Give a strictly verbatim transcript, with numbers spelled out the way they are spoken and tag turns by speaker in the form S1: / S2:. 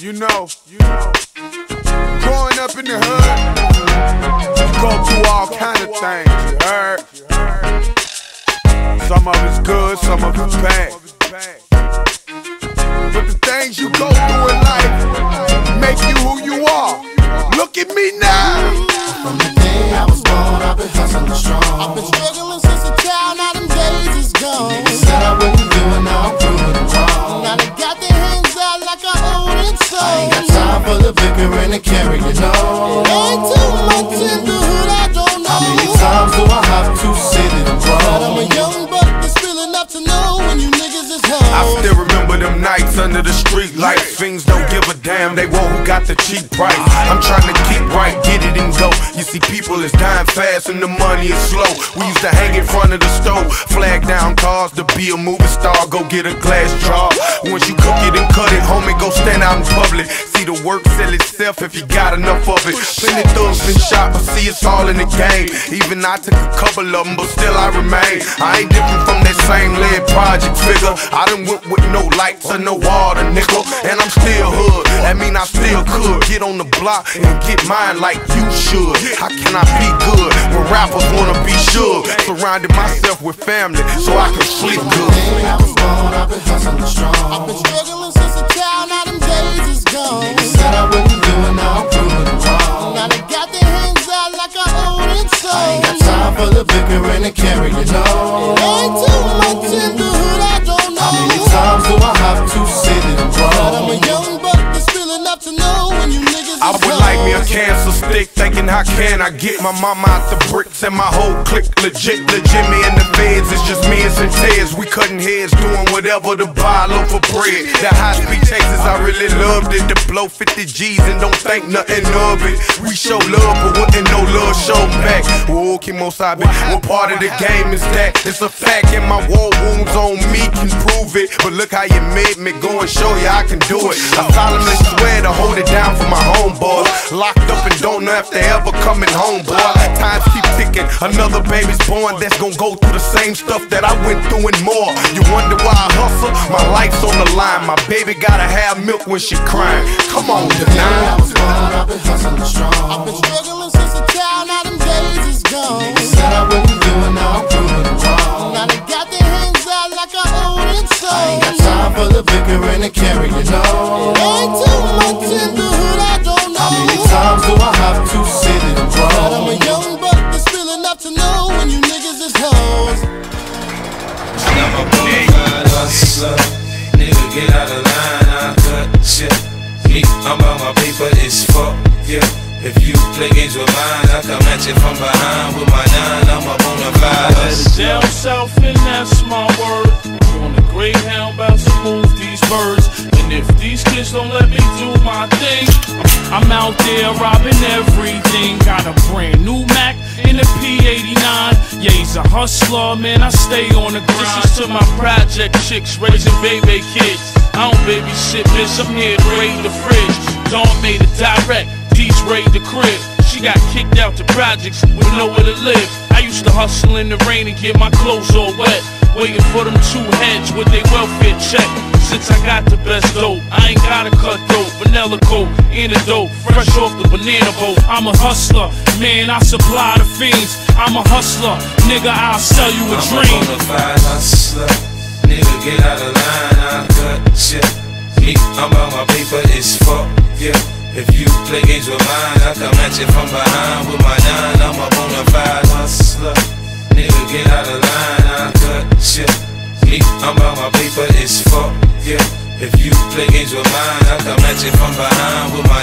S1: You know, you know. Growing up in the hood, you go through all kind of things, you heard? Some of it's good, some of it's bad. But the things you go through in life make you who you are. Look at me now.
S2: From the day I was born, I've been hustling strong. I've been struggling since a child, now them days is gone. Niggas said I wouldn't do it, now I'm proving it wrong. Now they got their hands out like I own it, so I ain't got time for the bickering and carrying on. Ain't too much in the hood, I don't know. How many times do I have to say that I'm wrong? But I'm a young buck that's still enough to know when you niggas is home.
S1: I still remember them nights under the street lights. Fiends don't give a damn, they want who got the cheap price. I'm trying to keep right, get it and go. You see people is dying fast and the money is slow. We used to hang in front of the stove, flag down cars to be a movie star, go get a glass jar. Once you cook it and cut it, homie, go stand out in public. See the work sell itself if you got enough of it. Plenty thugs been shot, but see it's all in the game. Even I took a couple of them, but still I remain. I ain't different from that same lead project figure. I done went with no lights or no water, nickel. And I'm still hood, that mean I still could get on the block and get mine like you should. How can I be good when rappers wanna be shook? Surrounded myself with family so I can sleep good.
S2: I was born, I've been hustling strong. I've been struggling since a child, now them days is gone. Niggas said I wouldn't do it, now I'm proving it wrong. Now they got their hands out like I own it, so I ain't got time for the bickering and carrying on. Ain't too much in the hood, I don't know. How many times do I have to say that I'm wrong? But I'm a young buck that's still enough to know when you niggas
S1: I would like me a cancer stick, thinking how can I get my mama out the bricks and my whole clique legit. Legit me and the feds, it's just me and some Teds. We cutting heads, doing whatever to buy a loaf of bread. That high speed Texas, I really loved it. To blow fifty G's and don't think nothing of it. We show love, but wouldn't no love show back. Whoa, Kimosabe, what part of the game is that? It's a fact, and my war wounds on me can prove it. But look how you made me, go and show you I can do it. I solemnly swear to hold it down for my home. Boy, locked up and don't know if they ever coming home, boy. Times keep ticking, another baby's born that's gonna go through the same stuff that I went through and more. You wonder why I hustle? My life's on the line. My baby gotta have milk when she crying. Come on,
S2: I was born, I've been hustling strong. I've been struggling since a child, now them days is gone. Niggas said I wouldn't do it, now I'm proving it wrong. Now they got their hands out like I own it, so I ain't got time for the bickering and carrying on. Ain't too much in the hood, I don't know. How many times do I have to say that I'm wrong? But I'm a young buck that's still enough to know when you niggas is hoes.
S3: I'm a bonafide hustler. Nigga, get out of line, I cut shit. Me, I'm about my paper, it's fuck, yeah. If you play games with mine, I come at you from behind with my nine. I'm a bonafide hustler.
S4: Down south and that's my word. On the Greyhound, about to move these birds. And if these kids don't let me do my thing, I'm out there robbing everything. Got a brand new Mac in a P eighty-nine. Yeah, he's a hustler, man, I stay on the grind. This is to my project chicks raising baby kids. I don't babysit, bitch, I'm here to raid the fridge. Dawn made it direct, D's raid the crib. She got kicked out to projects with nowhere to live. I used to hustle in the rain and get my clothes all wet, waiting for them two heads with their welfare check. Since I got the best dope, I ain't gotta cut dope, vanilla coat, antidote, fresh off the banana boat. I'm a hustler, man, I supply the fiends. I'm a hustler, nigga, I'll sell you a dream.
S3: I'm a bonafide hustler, nigga, get out of line, I cut shit. Me, I'm about my paper, it's fuck, yeah. If you play games with mine, I come at you from behind with my nine. I'm a bonafide hustler, nigga, get out of line, I cut shit. Me, I'm about my paper, it's fuck, yeah. If you play games with mine, I come at you from behind with my